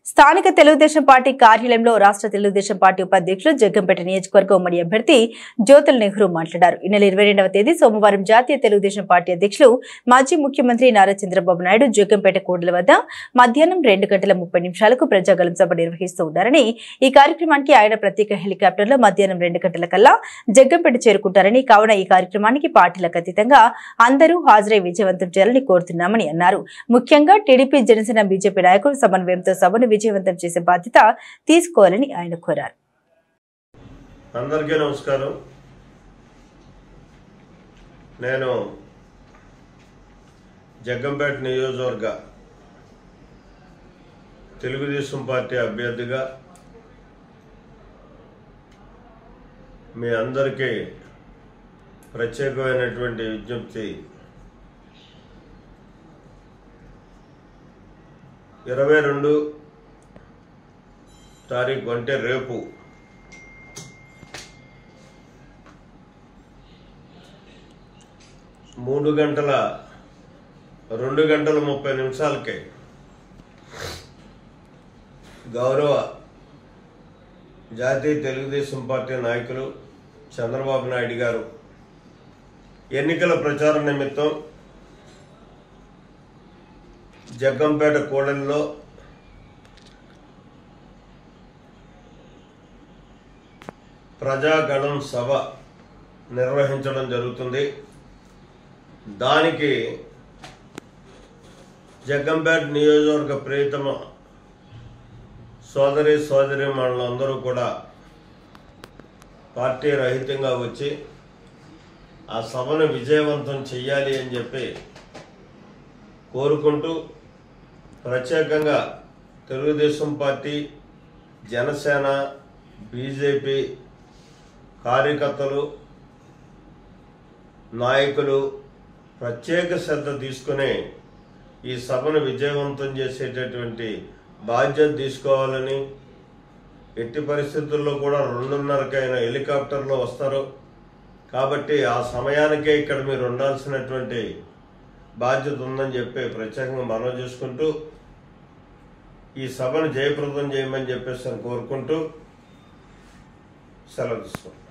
స్థానిక తెలుగుదేశం పార్టీ కార్యాలయంలో రాష్ట్ర తెలుగుదేశం పార్టీ ఉపాధ్యక్షులు జగ్గంపేట నియోజకవర్గ ఉమ్మడి అభ్యర్థి జ్యోతుల నెహ్రూ మాట్లాడారు. ఈ నెల 22వ తేదీ సోమవారం జాతీయ తెలుగుదేశం పార్టీ అధ్యక్షులు మాజీ ముఖ్యమంత్రి నారా చంద్రబాబు నాయుడు జగ్గంపేట కూడలి వద్ద మధ్యాహ్నం 2:30 ప్రజాగళం సభ నిర్వహిస్తూ ఉన్నారని, ఈ కార్యక్రమానికి ఆయన ప్రత్యేక హెలికాప్టర్లో మధ్యాహ్నం 2 గంటల కల్లా జగ్గంపేట చేరుకుంటారని, కావున ఈ కార్యక్రమానికి పార్టీలకు అతీతంగా అందరూ హాజరై విజయవంతం చేయాలని కోరుతున్నామని అన్నారు. ముఖ్యంగా టీడీపీ, జనసేన, బీజేపీ నాయకులు సమన్వయంతో సభను విజయవంతం చేసే బాధ్యత తీసుకోవాలని ఆయన కోరారు. అందరికీ నమస్కారం. నేను జగ్గంపేట నియోజకవర్గ తెలుగుదేశం పార్టీ అభ్యర్థిగా మీ అందరికీ ప్రత్యేకమైనటువంటి విజ్ఞప్తి. 22 తారీఖు అంటే రేపు మూడు గంటల 2:30 గౌరవ జాతీయ తెలుగుదేశం పార్టీ నాయకులు చంద్రబాబు నాయుడు గారు ఎన్నికల ప్రచార నిమిత్తం జగ్గంపేట కూడలిలో ప్రజాగణం సభ నిర్వహించడం జరుగుతుంది. దానికి జగ్గంపేట నియోజకవర్గ ప్రియతమ సోదరీమణులందరూ కూడా పార్టీ రహితంగా వచ్చి ఆ సభను విజయవంతం చెయ్యాలి అని చెప్పి కోరుకుంటూ, ప్రత్యేకంగా తెలుగుదేశం పార్టీ, జనసేన, బీజేపీ కార్యకర్తలు, నాయకులు ప్రత్యేక శ్రద్ధ తీసుకుని ఈ సభను విజయవంతం చేసేటటువంటి బాధ్యత తీసుకోవాలని, ఎట్టి పరిస్థితుల్లో కూడా 2:30 హెలికాప్టర్లో వస్తారు కాబట్టి ఆ సమయానికే ఇక్కడ మీరు ఉండాల్సినటువంటి బాధ్యత ఉందని చెప్పి ప్రత్యేకంగా మనవి చేసుకుంటూ, ఈ సభను జయప్రదం చేయమని చెప్పేసి కోరుకుంటూ సెలవు తీసుకోండి.